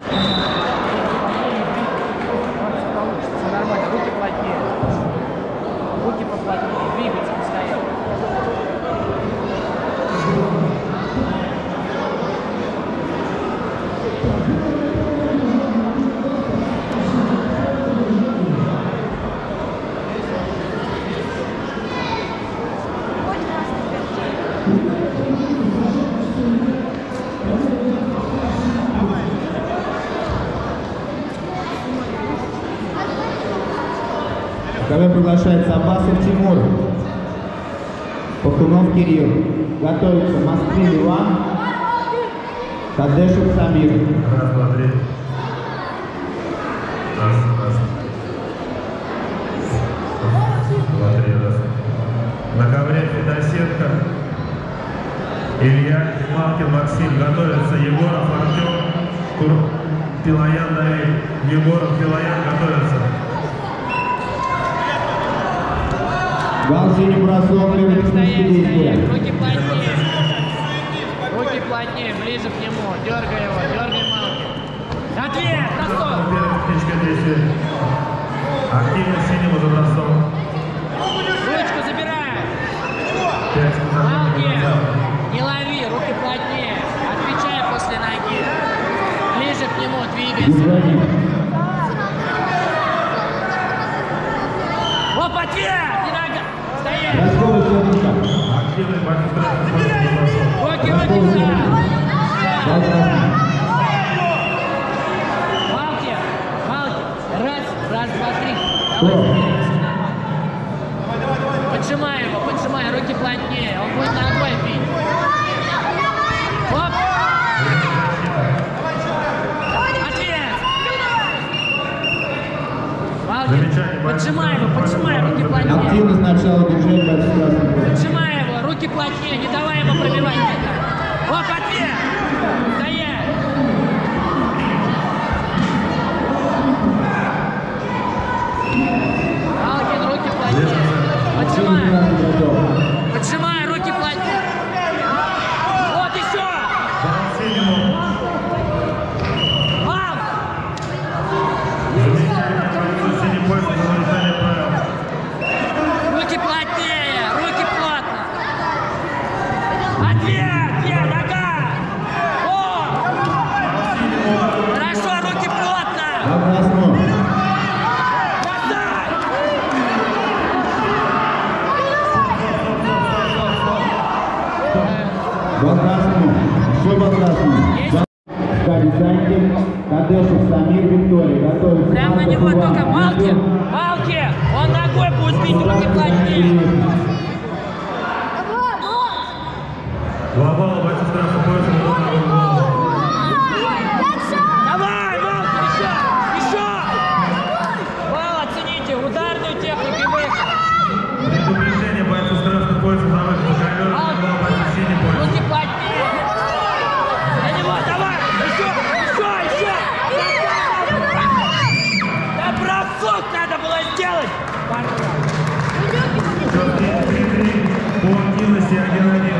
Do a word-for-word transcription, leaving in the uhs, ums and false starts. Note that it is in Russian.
КВ приглашается Аббасов Тимур, Пахунов Кирилл. Готовится Москвин Иван, Кадешев Самир. Раз, два, три. Раз, раз. Два, три, раз. На ковре Федосенко, Илья, Малкин, Максим. Готовится Егоров, Артем, Кур... Пилаян, Давид. Егоров, Пилаян готовится. Гал синий бросок, Стоять, стоять, руки плотнее. Руки плотнее, ближе к нему. Дергай его, дергай Малки. Ответ, бросок. Активно синему за бросок. Ручку забирай. Малки, не лови, руки плотнее. Отвечай после ноги. Ближе к нему, двигайся. Оп, ответ! Активный руки, руки, Малки, Малки, раз, раз, два, три. Давай, поджимай его, поджимай, руки плотнее, он будет ногой бить. Оп! Ответ! Малки, поджимай его, поджимай, руки плотнее. Активно сначала движение. Поджимай его, руки плотнее, не давай ему пробивать. Оп, ответ! Стоять! Малкин, руки плотнее. Поджимай. Поджимай, руки плотнее. Вот еще! Мам! Руки плотнее, руки плотно. Ответ, я, нога. О! Хорошо, руки плотно. Бросай! Болгасному, еще Болгасному. Кализанькин, Кадешев, Самир, Виктория. Готовится. Прямо на него только Малки. Малки! Он ногой будет бить, руки плотнее. Два балла, бойцы штрафа, пояса. Давай, Малки, еще! Еще! Балл оцените, ударную технику и выход. Предупреждение, бойцы штрафа, пояса, за выход на ковер. Балл, бойцы синий пояс. Руки плотнее. На него, давай! Еще! Еще! Еще! Да бросок надо было сделать! Четыре три три по активности Геннадий.